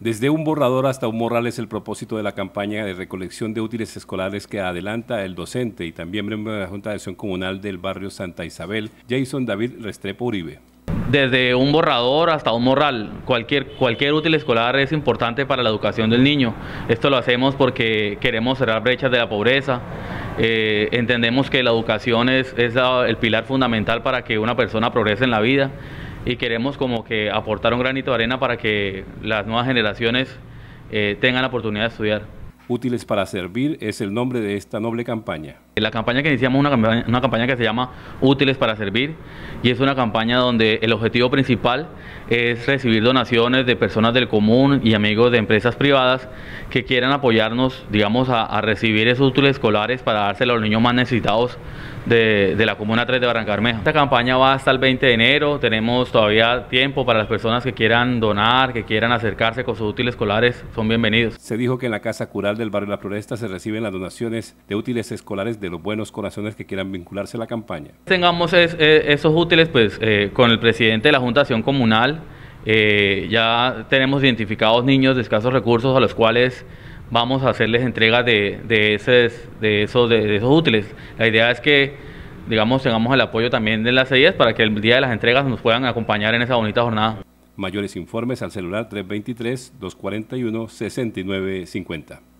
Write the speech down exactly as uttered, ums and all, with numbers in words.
Desde un borrador hasta un morral es el propósito de la campaña de recolección de útiles escolares que adelanta el docente y también miembro de la Junta de Acción Comunal del barrio Santa Isabel, Jason David Restrepo Uribe. Desde un borrador hasta un morral, cualquier, cualquier útil escolar es importante para la educación del niño. Esto lo hacemos porque queremos cerrar brechas de la pobreza. Eh, entendemos que la educación es, es la, el pilar fundamental para que una persona progrese en la vida y queremos como que aportar un granito de arena para que las nuevas generaciones eh, tengan la oportunidad de estudiar. Útiles para servir es el nombre de esta noble campaña. La campaña que iniciamos es una campaña, una campaña que se llama Útiles para Servir y es una campaña donde el objetivo principal es recibir donaciones de personas del común y amigos de empresas privadas que quieran apoyarnos, digamos, a, a recibir esos útiles escolares para dárselo a los niños más necesitados de, de la Comuna tres de Barrancabermeja. Esta campaña va hasta el veinte de enero, tenemos todavía tiempo para las personas que quieran donar, que quieran acercarse con sus útiles escolares, son bienvenidos. Se dijo que en la Casa Cural del barrio La Floresta se reciben las donaciones de útiles escolares de los buenos corazones que quieran vincularse a la campaña. Tengamos es, es, esos útiles pues eh, con el presidente de la Junta de Acción Comunal, eh, ya tenemos identificados niños de escasos recursos a los cuales vamos a hacerles entrega de, de, esos, de, esos, de, de esos útiles. La idea es que, digamos, tengamos el apoyo también de las C I Es para que el día de las entregas nos puedan acompañar en esa bonita jornada. Mayores informes al celular tres dos tres, dos cuatro uno, seis nueve cinco cero.